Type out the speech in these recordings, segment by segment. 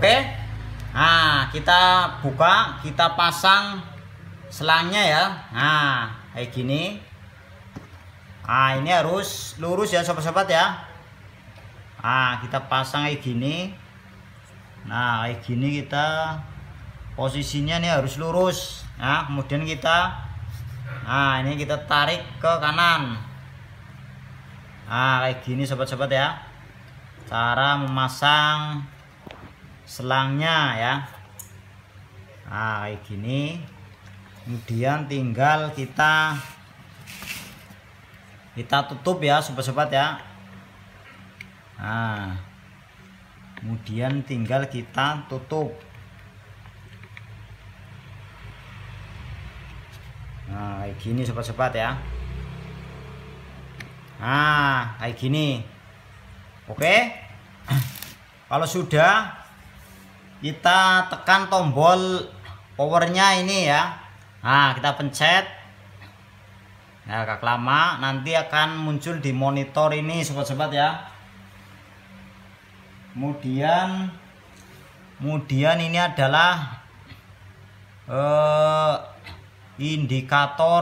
Oke. Nah, kita buka, kita pasang selangnya ya. Nah, kayak gini. Nah, ini harus lurus ya sobat-sobat ya. Nah, kita pasang kayak gini. Nah, kayak gini kita posisinya ini harus lurus. Nah, kemudian kita ini kita tarik ke kanan. Nah, kayak gini sobat-sobat ya. Cara memasang selangnya ya. Nah, kayak gini. Kemudian tinggal kita tutup ya sobat-sobat ya. Nah, kemudian tinggal kita tutup. Nah, kayak gini sobat-sobat ya. Nah, kayak gini. Oke. Kalau sudah, kita tekan tombol powernya ini ya. Nah, kita pencet. Nah, agak lama, nanti akan muncul di monitor ini sobat-sobat ya. Kemudian ini adalah indikator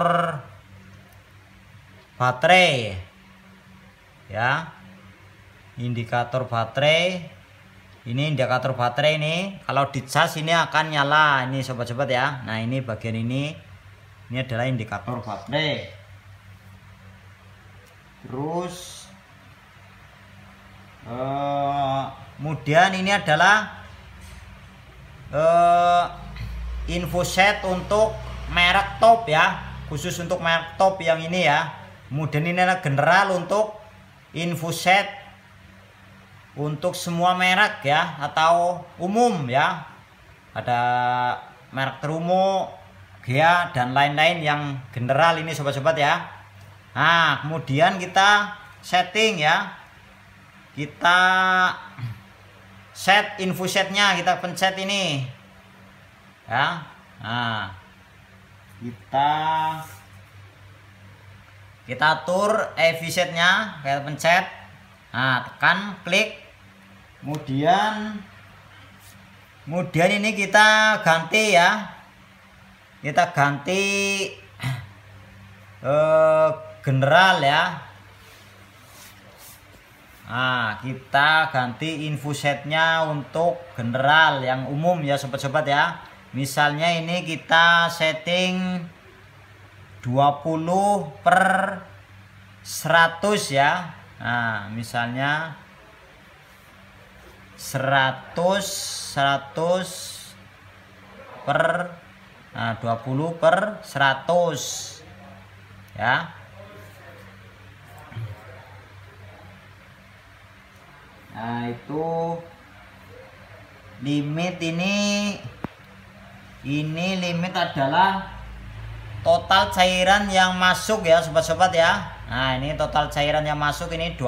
baterai ya. Indikator baterai. Ini indikator baterai ini. Kalau dicas ini akan nyala ini sobat-sobat ya. Nah, ini bagian ini adalah indikator baterai. Terus kemudian ini adalah info set untuk merek top ya, khusus untuk merek top yang ini ya. Kemudian ini adalah general untuk info set untuk semua merek ya, atau umum ya. Ada merek Trumo, Gea dan lain-lain yang general ini sobat-sobat ya. Nah, kemudian kita setting ya. Kita set info setnya, kita pencet ini ya. Nah, kita atur EV setnya, kita pencet. Nah, tekan klik. Kemudian ini kita ganti ya. Kita ganti general ya. Nah, kita ganti info setnya untuk general yang umum ya sobat-sobat ya. Misalnya ini kita setting 20/100 ya. Nah, misalnya 20/100 ya. Nah, itu limit ini limit adalah total cairan yang masuk ya sobat-sobat ya. Nah, ini total cairan yang masuk ini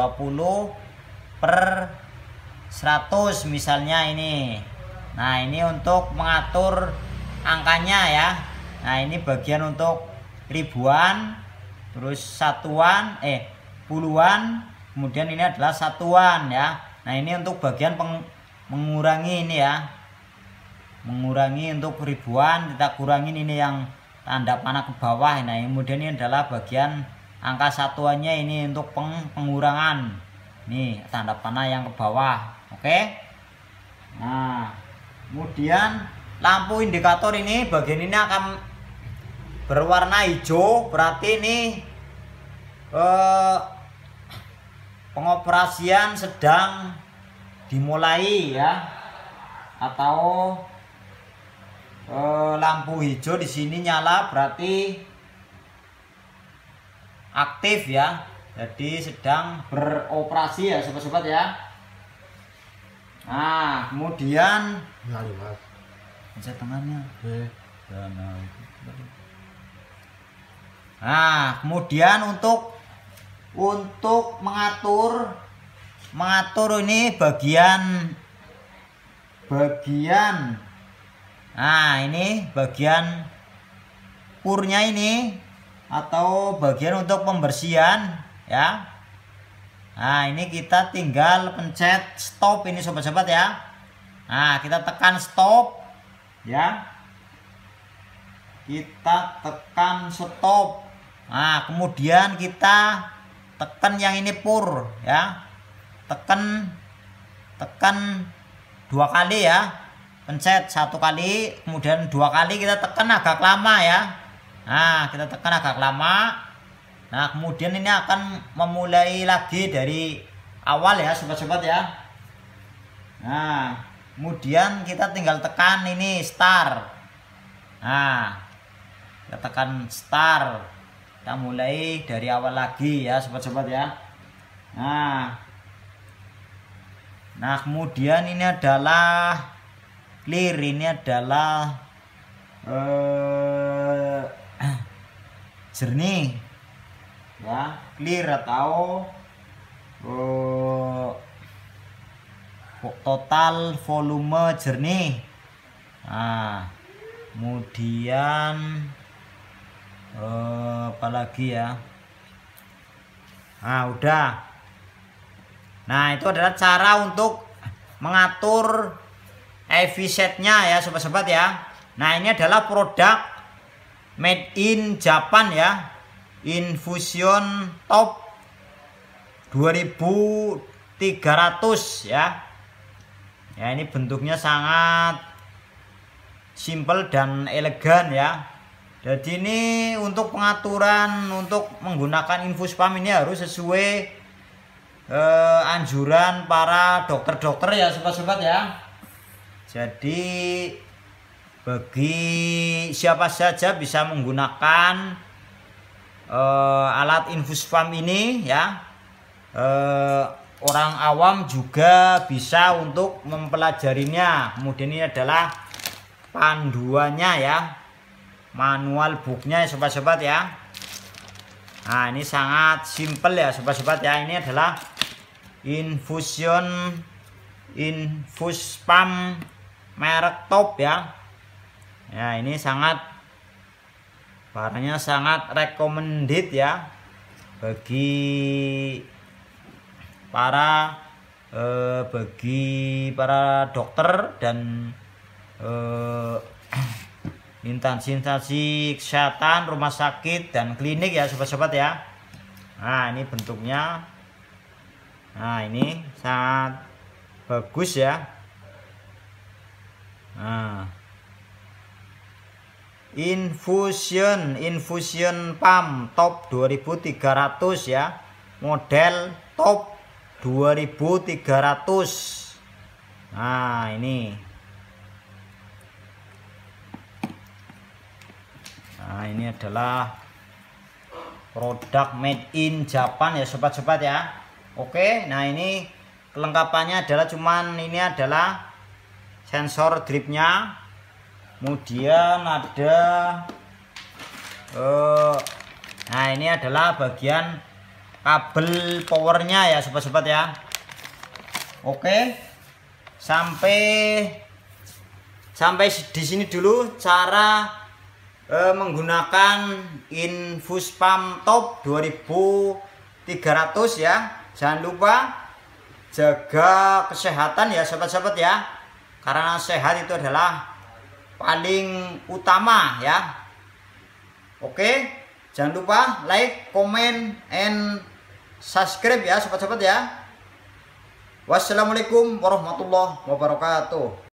20/100 misalnya ini. Nah, ini untuk mengatur angkanya ya. Nah, ini bagian untuk ribuan, terus satuan, puluhan, kemudian ini adalah satuan ya. Nah, ini untuk bagian mengurangi ini ya. Mengurangi untuk ribuan, kita kurangin ini yang tanda panah ke bawah. Nah, kemudian ini adalah bagian angka satuannya ini untuk pengurangan. Nih, tanda panah yang ke bawah. Oke. Nah, kemudian lampu indikator ini bagian ini akan berwarna hijau, berarti ini pengoperasian sedang dimulai ya. Atau lampu hijau di sini nyala berarti aktif ya. Jadi sedang beroperasi ya sobat-sobat ya. Nah, kemudian pencet tangannya. Nah, kemudian untuk mengatur ini bagian nah, ini bagian purnya ini atau bagian untuk pembersihan ya. Nah, ini kita tinggal pencet stop ini sobat-sobat ya. Nah, kita tekan stop ya. Kita tekan stop. Nah, kemudian kita tekan yang ini pur ya. Tekan 2 kali ya. Pencet 1 kali, kemudian 2 kali kita tekan agak lama ya. Nah, kita tekan agak lama. Nah, kemudian ini akan memulai lagi dari awal ya, sobat-sobat ya. Nah, kemudian kita tinggal tekan ini start. Nah, kita tekan start. Kita mulai dari awal lagi ya, sobat-sobat ya. Nah, kemudian ini adalah clear, ini adalah jernih ya, clear atau total volume jernih. Nah, kemudian apalagi ya. Nah, udah. Nah, itu adalah cara untuk mengatur EV setnya ya, sobat-sobat ya. Nah, ini adalah produk made in Japan ya, Infusion Top 2300 ya. Ya, ini bentuknya sangat simple dan elegan ya. Jadi ini untuk pengaturan untuk menggunakan infus pump ini harus sesuai anjuran para dokter-dokter ya, sobat-sobat ya. Jadi bagi siapa saja bisa menggunakan alat infus pump ini ya. Orang awam juga bisa untuk mempelajarinya. Kemudian ini adalah panduannya ya, manual booknya ya, sobat-sobat ya. Nah, ini sangat simple ya, sobat-sobat ya. Ini adalah infus pump merek Top ya. Ya, ini barangnya sangat recommended ya bagi para dokter dan instansi kesehatan, rumah sakit dan klinik ya, sobat-sobat ya. Nah, ini bentuknya. Nah, ini sangat bagus ya. Nah, Infusion pump Top 2300 ya, model Top 2300. Nah, ini. Nah, ini adalah produk made in Japan ya, sobat-sobat ya. Oke, nah ini kelengkapannya adalah ini adalah sensor dripnya. Kemudian ada nah ini adalah bagian kabel powernya ya, sobat-sobat ya. Oke, sampai di sini dulu cara menggunakan infus pump Top 2300 ya. Jangan lupa jaga kesehatan ya, sobat-sobat ya, karena sehat itu adalah paling utama ya. Oke, jangan lupa like, comment, and subscribe ya, sobat-sobat ya. Wassalamualaikum warahmatullahi wabarakatuh.